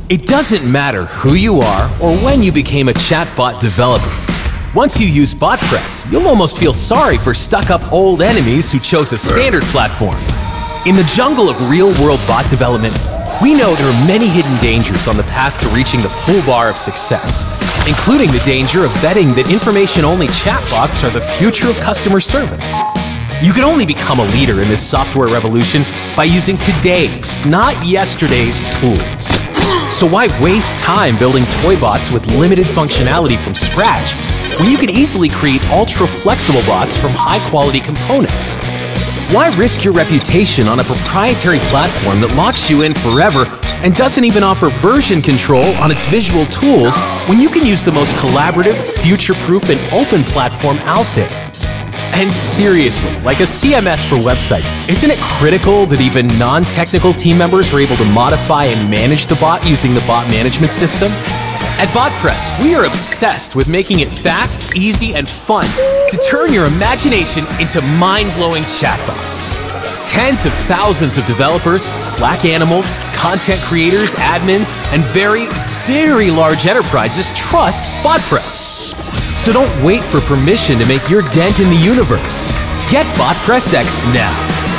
It doesn't matter who you are or when you became a chatbot developer. Once you use Botpress, you'll almost feel sorry for stuck-up old enemies who chose a standard platform. In the jungle of real-world bot development, we know there are many hidden dangers on the path to reaching the pull bar of success, including the danger of betting that information-only chatbots are the future of customer service. You can only become a leader in this software revolution by using today's, not yesterday's, tools. So why waste time building toy bots with limited functionality from scratch when you can easily create ultra-flexible bots from high-quality components? Why risk your reputation on a proprietary platform that locks you in forever and doesn't even offer version control on its visual tools when you can use the most collaborative, future-proof, and open platform out there? And seriously, like a CMS for websites, isn't it critical that even non-technical team members are able to modify and manage the bot using the bot management system? At Botpress, we are obsessed with making it fast, easy, and fun to turn your imagination into mind-blowing chatbots. Tens of thousands of developers, Slack animals, content creators, admins, and very, very large enterprises trust Botpress. So don't wait for permission to make your dent in the universe. Get Botpress X now.